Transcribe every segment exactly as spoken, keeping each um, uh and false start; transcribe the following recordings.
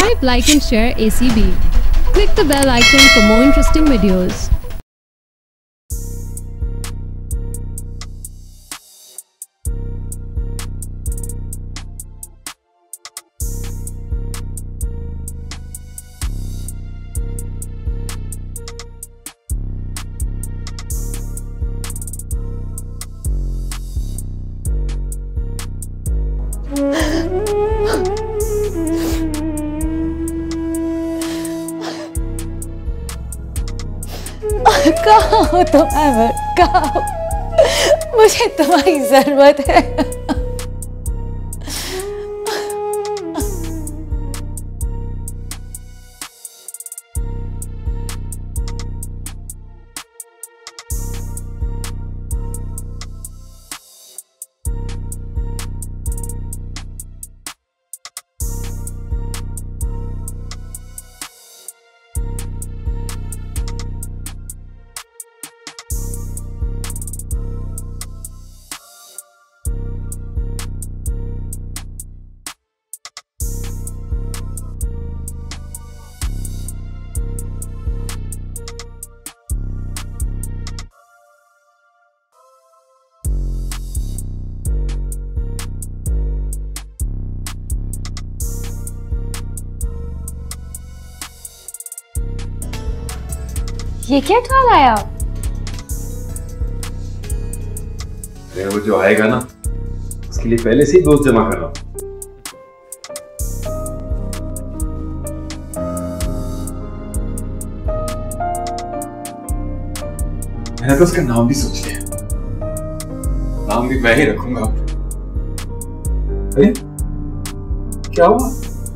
Subscribe, like and share A C B. Click the bell icon for more interesting videos. कहाँ हो तुम अमर? कहाँ हो? मुझे तुम्हारी जरूरत है। ये क्या ख्याल आया? वो जो आएगा ना, उसके लिए पहले से ही दोस्त जमा कर रहा हूँ। मैंने तो उसका नाम भी सोच लिया। नाम भी मैं ही रखूंगा। अरे क्या हुआ?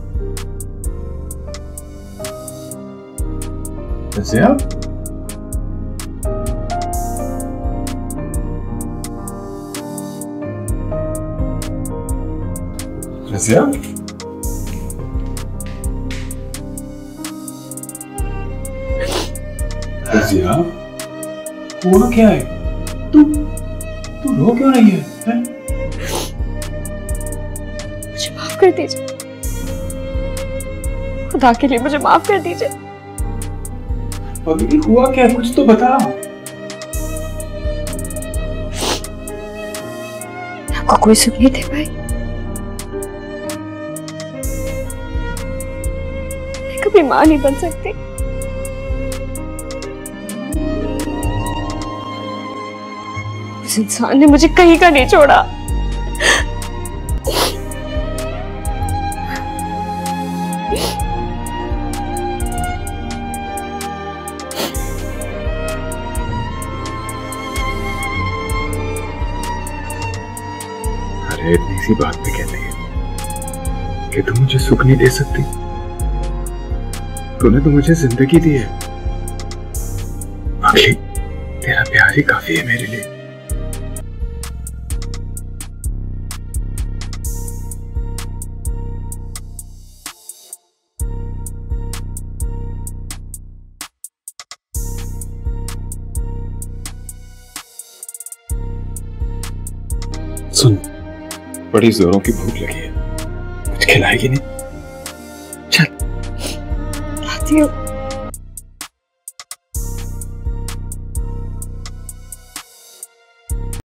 कैसे आप? रज़िया? रज़िया? हुआ क्या है? तू तू रो क्यों रही है? है? मुझे माफ कर दीजिए। खुदा के लिए मुझे माफ कर दीजिए। अभी हुआ क्या? कुछ तो बता। आपको कोई सुख नहीं थे भाई? कभी मां नहीं बन सकती। उस इंसान ने मुझे कहीं का नहीं छोड़ा। अरे इतनी सी बात पे कहते हैं कि तुम मुझे सुख नहीं दे सकती। तूने तो मुझे जिंदगी दी है। बाकी तेरा प्यार ही काफी है मेरे लिए। सुन, बड़ी जोरों की भूख लगी है, कुछ खिलाएगी नहीं? चल लाती हूँ।